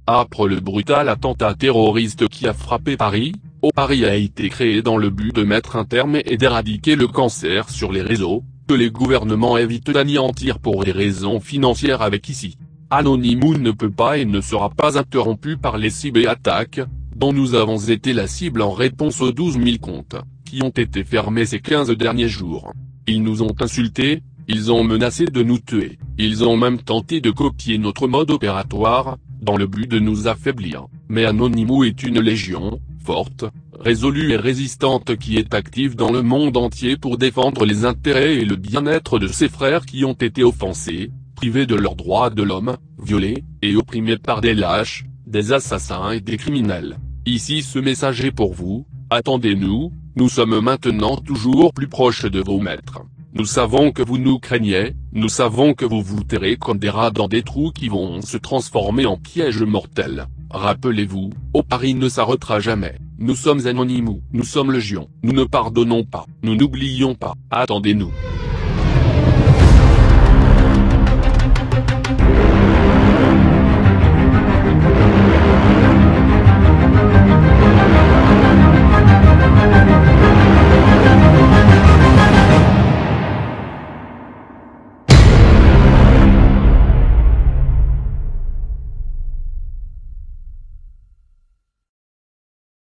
Après le brutal attentat terroriste qui a frappé Paris, Paris a été créé dans le but de mettre un terme et d'éradiquer le cancer sur les réseaux, que les gouvernements évitent d'anéantir pour des raisons financières avec ici. Anonymous ne peut pas et ne sera pas interrompu par les cyberattaques, dont nous avons été la cible en réponse aux 12 000 comptes, qui ont été fermés ces 15 derniers jours. Ils nous ont insultés, ils ont menacé de nous tuer, ils ont même tenté de copier notre mode opératoire, dans le but de nous affaiblir. Mais Anonymous est une légion, forte, résolue et résistante qui est active dans le monde entier pour défendre les intérêts et le bien-être de ses frères qui ont été offensés, privés de leurs droits de l'homme, violés, et opprimés par des lâches, des assassins et des criminels. Ici ce message est pour vous, attendez-nous, nous sommes maintenant toujours plus proches de vos maîtres. Nous savons que vous nous craignez, nous savons que vous vous terrez comme des rats dans des trous qui vont se transformer en pièges mortels. Rappelez-vous, Paris ne s'arrêtera jamais. Nous sommes Anonymous, nous sommes Légion, nous ne pardonnons pas, nous n'oublions pas, attendez-nous.